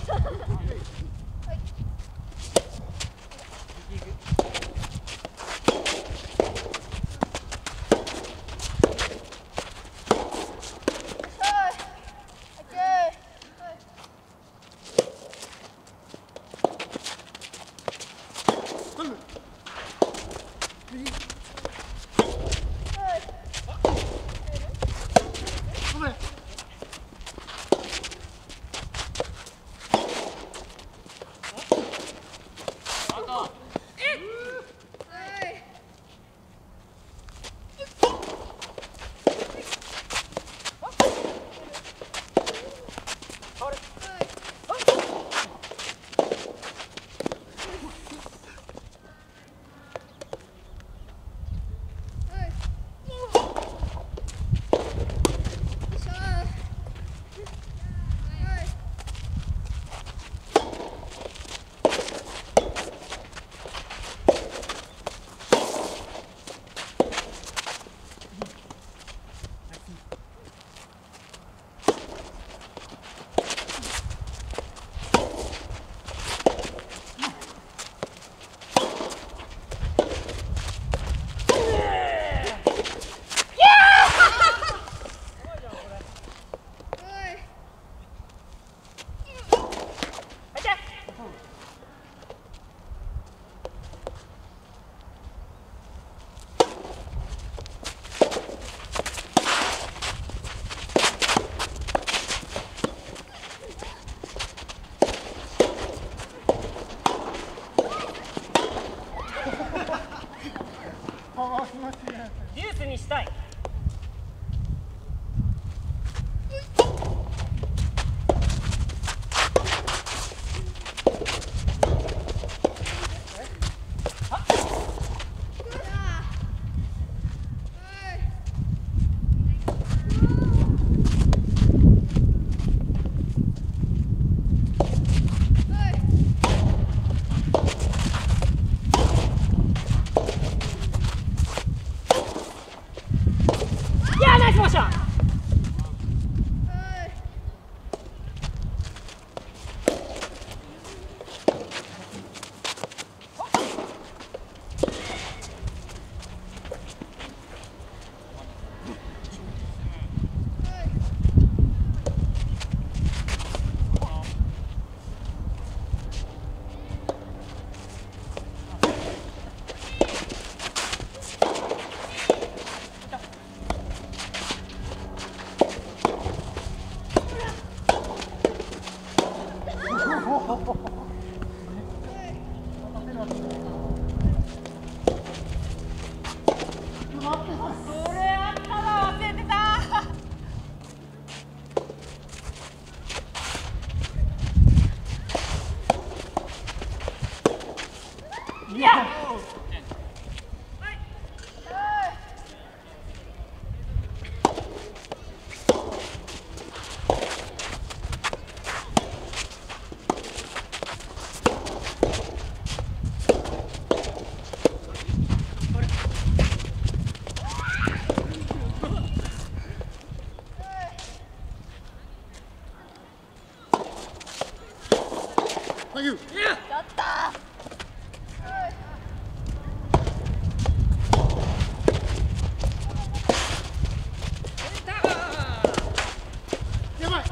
デュースにしたい。ナイスモーション。それあったら忘れてた。いや。 やったー。やばい。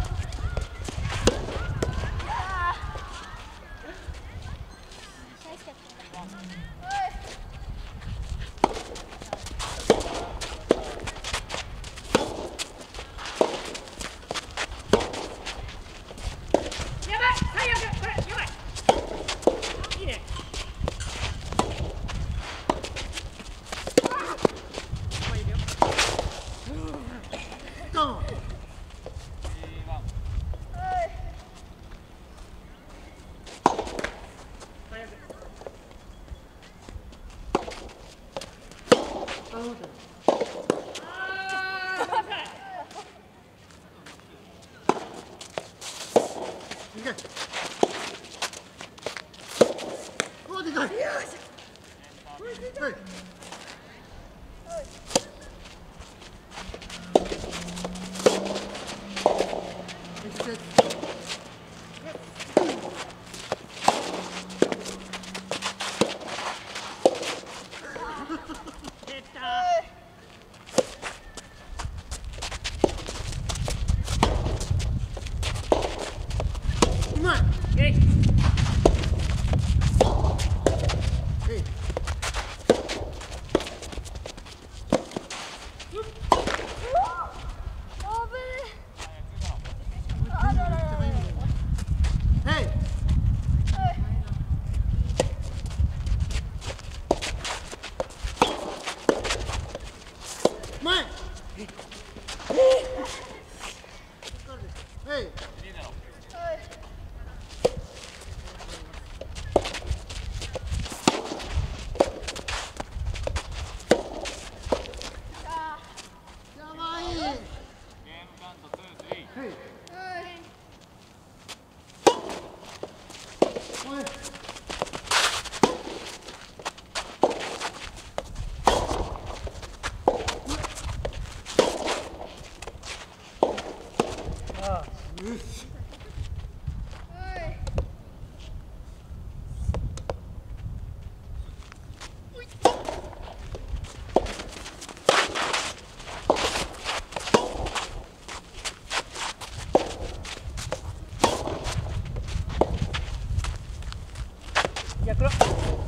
逆だ。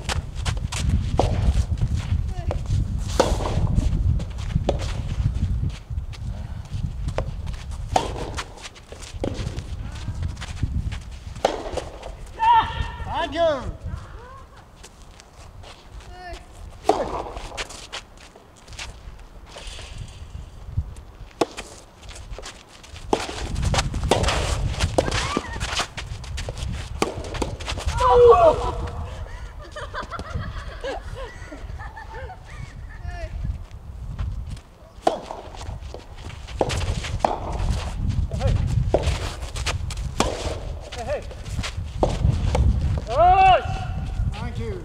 Thank you. Thank you.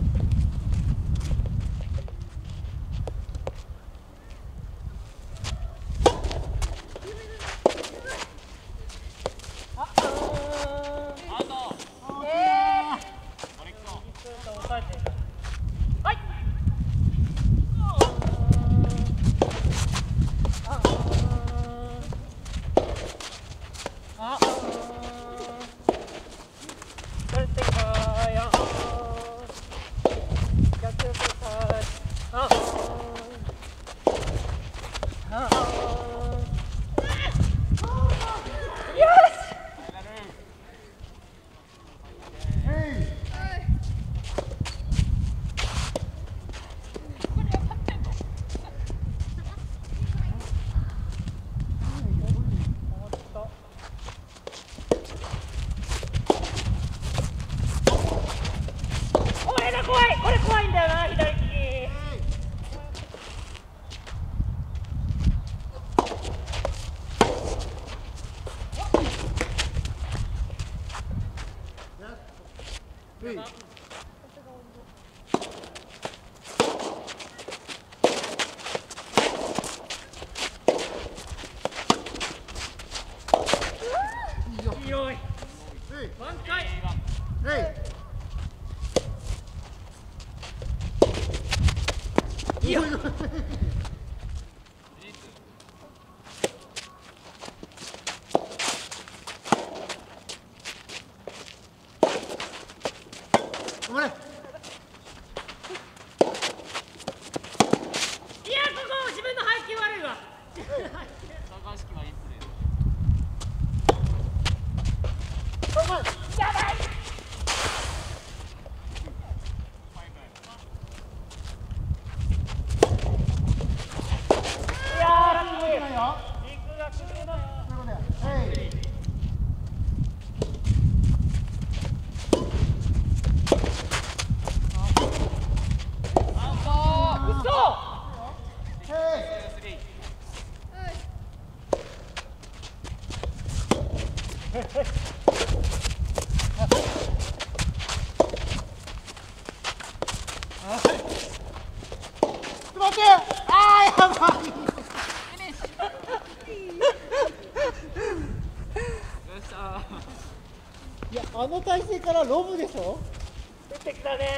これ怖いんだよな、左利き。強い。挽回。いいよ。 頑張れ。 いや、ここ自分の配球悪いわ。高橋君はいいプレー。やばい。 待って。あー、やばい。いや、あの体勢からロブでしょ。 出てきたね。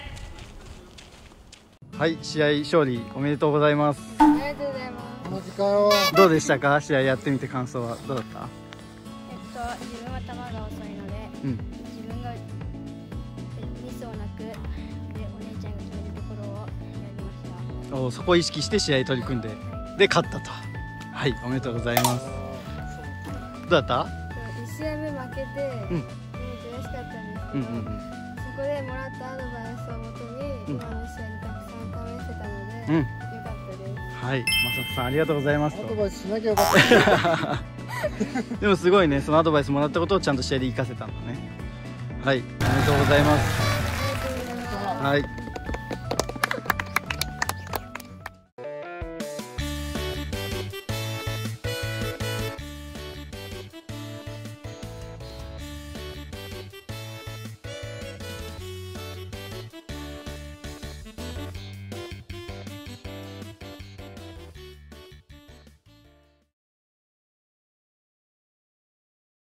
はい、試合勝利おめでとうございます。 ありがとうございます。 マジかよ。 どうでしたか、試合やってみて感想はどうだった？ 自分は球が遅いので、自分がミスをなくでお姉ちゃんが決めるところをやりました。 お、そこを意識して試合取り組んで、で勝ったと。はい、おめでとうございます。どうだった？ 1試合目負けて、悔しかったんですけど、そこでもらったアドバイスをもとに、今の試合にたくさん試せたので、よかったです。 はい、正人さんありがとうございます。 アドバイスしなきゃよかった。 でもすごいね、そのアドバイスもらったことをちゃんと試合で活かせたんだね。はい、おめでとうございます。はい。